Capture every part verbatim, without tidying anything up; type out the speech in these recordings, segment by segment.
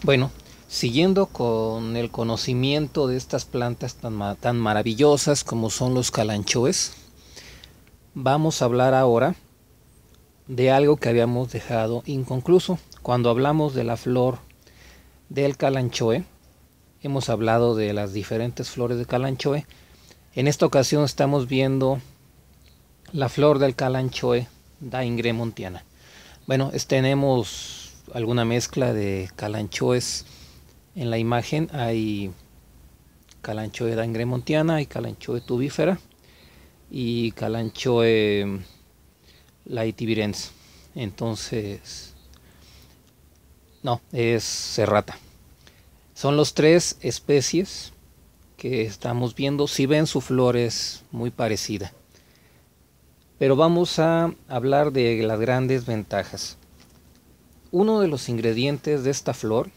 Bueno, siguiendo con el conocimiento de estas plantas tan, ma- tan maravillosas como son los calanchoes, vamos a hablar ahora de algo que habíamos dejado inconcluso. Cuando hablamos de la flor del calanchoe, hemos hablado de las diferentes flores de calanchoe. En esta ocasión estamos viendo la flor del calanchoe daingremontiana. Bueno, es- tenemos alguna mezcla de calanchoes en la imagen. Hay calanchoe daingremontiana, hay calanchoe tubífera y calanchoe laetivirens. Entonces, no, es serrata. Son los tres especies que estamos viendo. Si ven, su flor es muy parecida. Pero vamos a hablar de las grandes ventajas. Uno de los ingredientes de esta flor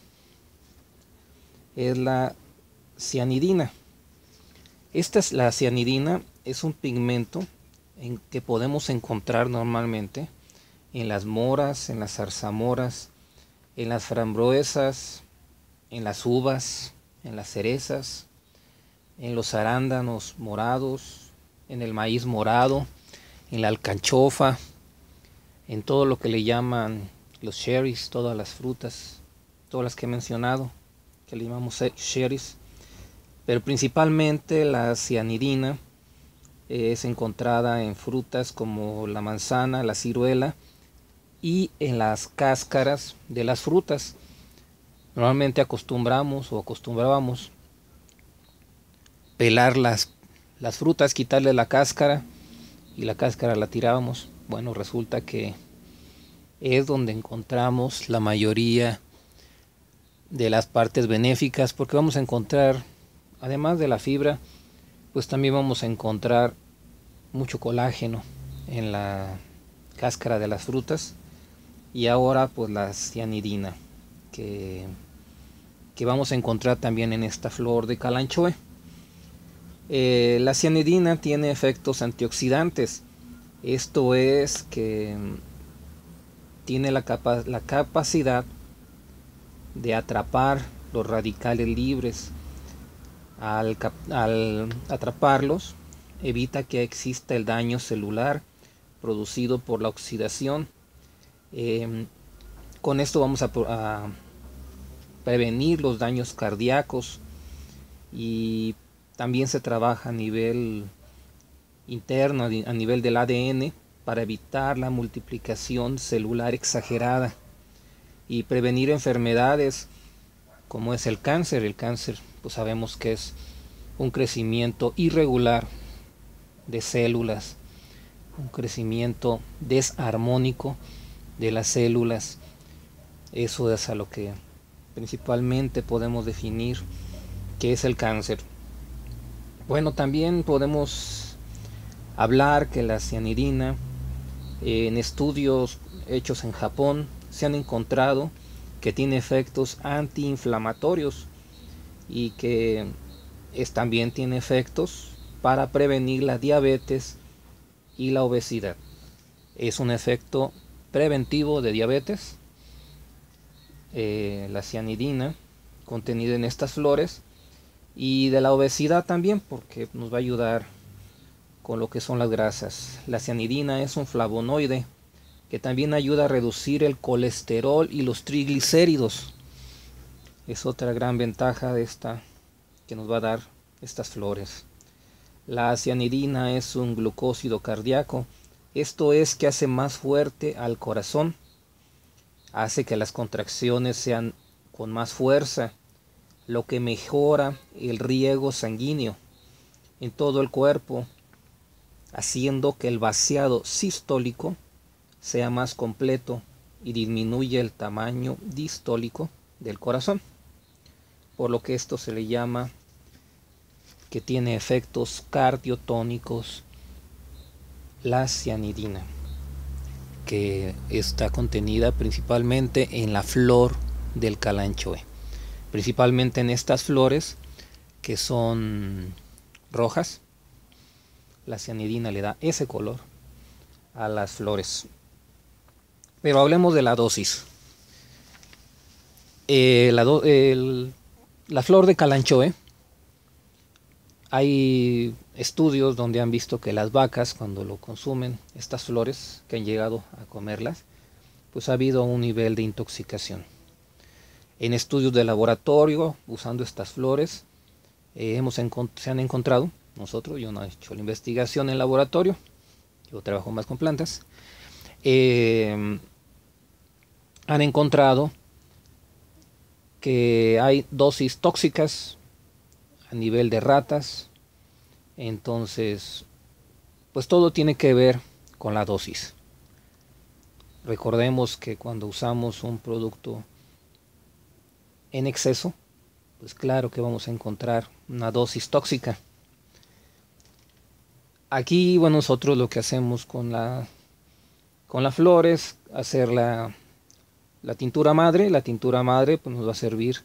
es la cianidina. Esta es la cianidina, es un pigmento en que podemos encontrar normalmente en las moras, en las zarzamoras, en las frambuesas, en las uvas, en las cerezas, en los arándanos morados, en el maíz morado, en la alcanchofa, en todo lo que le llaman los cherries, todas las frutas, todas las que he mencionado, que le llamamos cherries. Pero principalmente la cianidina es encontrada en frutas como la manzana, la ciruela y en las cáscaras de las frutas. Normalmente acostumbramos o acostumbrábamos pelar las, las frutas, quitarle la cáscara y la cáscara la tirábamos. Bueno, resulta que es donde encontramos la mayoría de las partes benéficas, porque vamos a encontrar, además de la fibra, pues también vamos a encontrar mucho colágeno en la cáscara de las frutas. Y ahora pues la cianidina que, que vamos a encontrar también en esta flor de calanchoe. Eh, la cianidina tiene efectos antioxidantes. Esto es que tiene la, capa la capacidad de atrapar los radicales libres. Al, al atraparlos, evita que exista el daño celular producido por la oxidación. Eh, con esto vamos a, a prevenir los daños cardíacos, y también se trabaja a nivel interno, a nivel del A D N, para evitar la multiplicación celular exagerada y prevenir enfermedades como es el cáncer. El cáncer, pues sabemos que es un crecimiento irregular de células, un crecimiento desarmónico de las células. Eso es a lo que principalmente podemos definir que es el cáncer. Bueno, también podemos hablar que la cianidina, en estudios hechos en Japón, se han encontrado que tiene efectos antiinflamatorios y que es, también tiene efectos para prevenir la diabetes y la obesidad. Es un efecto preventivo de diabetes, eh, la cianidina contenida en estas flores, y de la obesidad también, porque nos va a ayudar con lo que son las grasas. La cianidina es un flavonoide que también ayuda a reducir el colesterol y los triglicéridos. Es otra gran ventaja de esta que nos va a dar estas flores. La cianidina es un glucósido cardíaco. Esto es que hace más fuerte al corazón, hace que las contracciones sean con más fuerza, lo que mejora el riego sanguíneo en todo el cuerpo, haciendo que el vaciado sistólico sea más completo y disminuye el tamaño distólico del corazón, por lo que esto se le llama que tiene efectos cardiotónicos la cianidina, que está contenida principalmente en la flor del calanchoe, principalmente en estas flores que son rojas. La cianidina le da ese color a las flores. Pero hablemos de la dosis. Eh, la, do, el, la flor de Kalanchoe, hay estudios donde han visto que las vacas cuando lo consumen, estas flores que han llegado a comerlas, pues ha habido un nivel de intoxicación. En estudios de laboratorio, usando estas flores, eh, hemos se han encontrado, nosotros, yo no he hecho la investigación en laboratorio, yo trabajo más con plantas, eh, han encontrado que hay dosis tóxicas a nivel de ratas. Entonces, pues todo tiene que ver con la dosis. Recordemos que cuando usamos un producto en exceso, pues claro que vamos a encontrar una dosis tóxica. Aquí, bueno, nosotros lo que hacemos con la con las flores, hacer la, la tintura madre. La tintura madre pues nos va a servir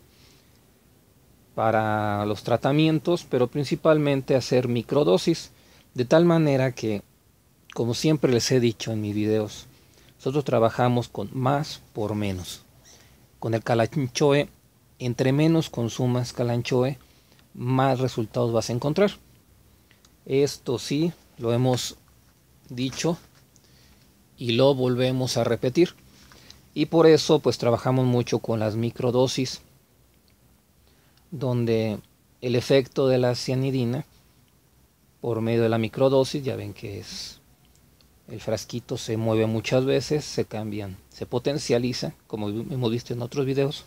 para los tratamientos, pero principalmente hacer microdosis, de tal manera que, como siempre les he dicho en mis videos, nosotros trabajamos con más por menos. Con el Kalanchoe, entre menos consumas Kalanchoe, más resultados vas a encontrar. Esto sí, lo hemos dicho y lo volvemos a repetir. Y por eso pues trabajamos mucho con las microdosis, donde el efecto de la cianidina por medio de la microdosis, ya ven que es el frasquito se mueve muchas veces, se cambian, se potencializa, como hemos visto en otros videos,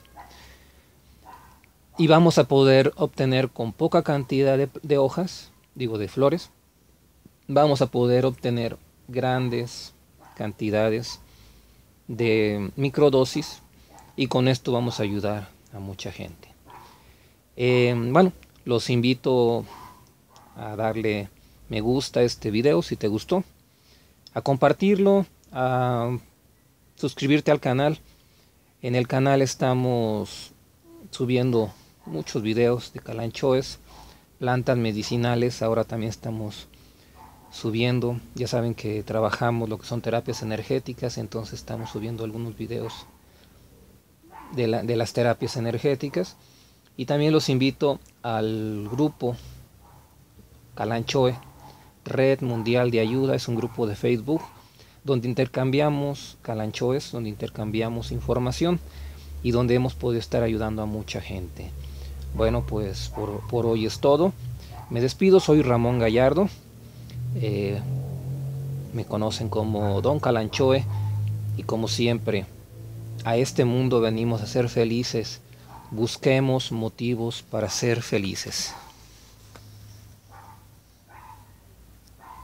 y vamos a poder obtener con poca cantidad de, de hojas, digo de flores, vamos a poder obtener grandes cantidades de microdosis, y con esto vamos a ayudar a mucha gente. Eh, bueno, los invito a darle me gusta a este video si te gustó, a compartirlo, a suscribirte al canal. En el canal estamos subiendo muchos videos de Kalanchoes, plantas medicinales. Ahora también estamos subiendo, ya saben que trabajamos lo que son terapias energéticas, entonces estamos subiendo algunos videos de, la, de las terapias energéticas. Y también los invito al grupo Kalanchoe, Red Mundial de Ayuda. Es un grupo de Facebook donde intercambiamos Kalanchoes, donde intercambiamos información y donde hemos podido estar ayudando a mucha gente. Bueno, pues por, por hoy es todo. Me despido, soy Ramón Gallardo. Eh, me conocen como Don Kalanchoe, y como siempre, a este mundo venimos a ser felices. Busquemos motivos para ser felices.